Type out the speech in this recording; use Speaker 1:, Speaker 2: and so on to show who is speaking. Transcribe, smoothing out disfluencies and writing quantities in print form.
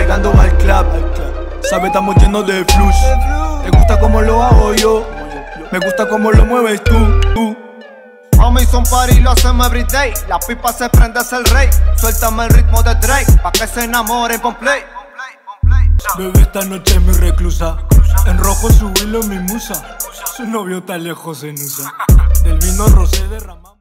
Speaker 1: llegando al club. Sabes, estamos llenos de flux. Te gusta como lo hago yo, me gusta como lo mueves tú.
Speaker 2: Mami, son party, lo hacemos everyday. La pipa se prende, es el rey. Suéltame el ritmo de Drake, pa' que se enamoren con play.
Speaker 1: Bebé, esta noche es mi reclusa. En rojo su hilo mi musa. Su novio está lejos en USA. Del vino rosé derramado.